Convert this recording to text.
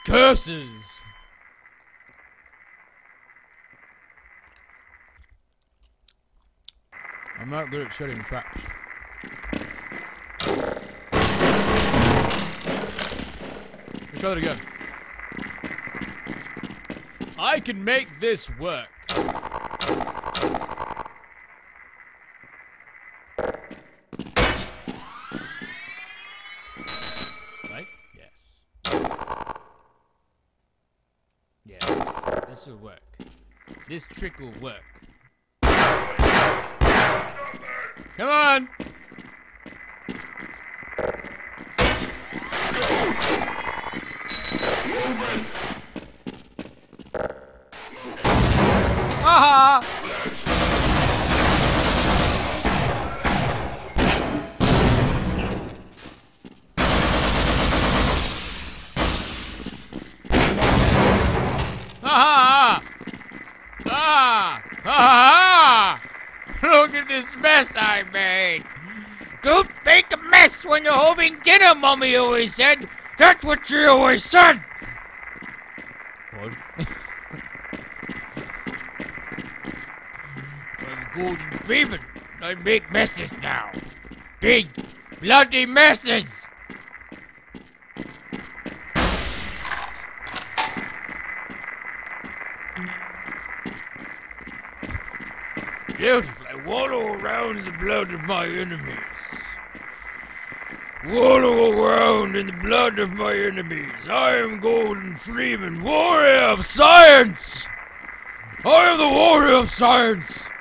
Curses! I'm not good at setting traps. Let's try that again. I can make this work. Right? Yes. Yeah, this will work. This trick will work. Come on! Haha! Ha ha! Ha! Look at this mess I made! Don't make a mess when you're having dinner, Mommy always said! That's what she always said! What? I'm golden Freeman. I make messes now. Big, bloody messes! Beautiful. I wallow around in the blood of my enemies. Wallow around in the blood of my enemies. I am Golden Freeman, warrior of science! I am the warrior of science!